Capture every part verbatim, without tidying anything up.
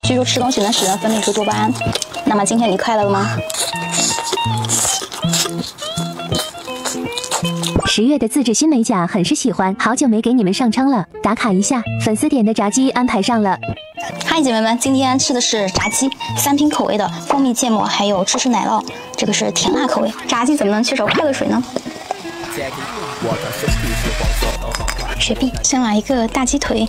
据说吃东西能使人分泌出多巴胺，那么今天你快乐了吗？ 十月的自制新美甲很是喜欢，好久没给你们上称了，打卡一下。粉丝点的炸鸡安排上了。 嗨，姐妹们，今天吃的是炸鸡，三瓶口味的蜂蜜芥末，还有芝士奶酪，这个是甜辣口味。炸鸡怎么能缺少快乐水呢？雪碧，先来一个大鸡腿。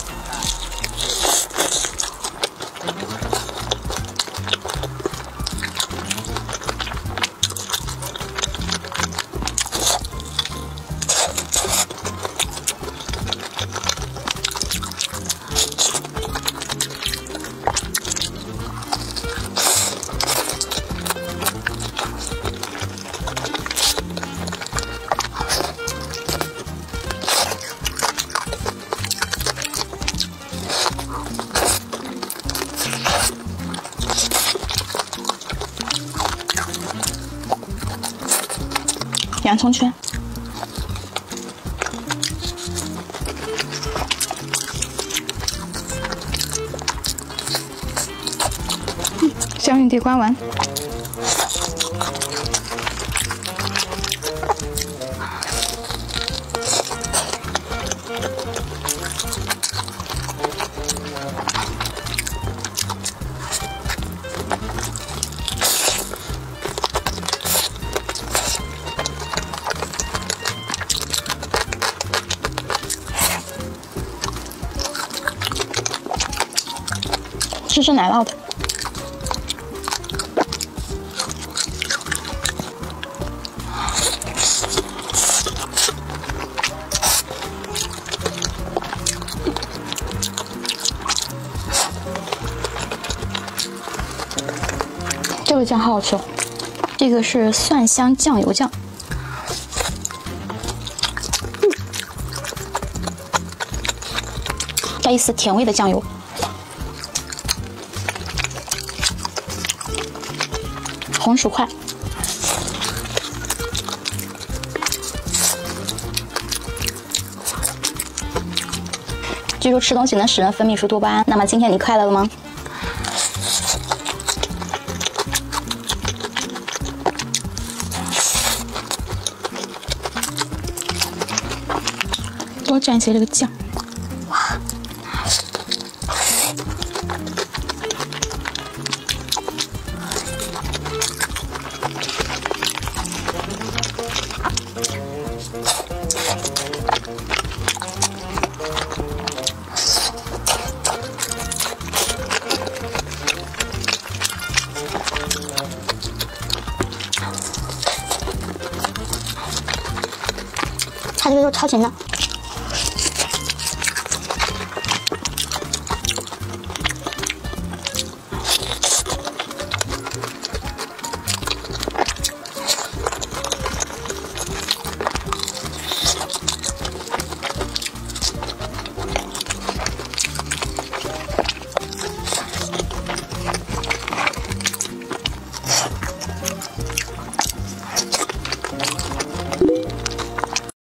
洋葱圈，嗯，香芋地瓜丸，芝士奶酪的，这个酱好好吃哦，这个是蒜香酱油酱。 带一丝甜味的酱油，红薯块，据说吃东西能使人分泌出多巴胺，那么今天你快乐了吗？多蘸一些这个酱。 它这个肉超甜的，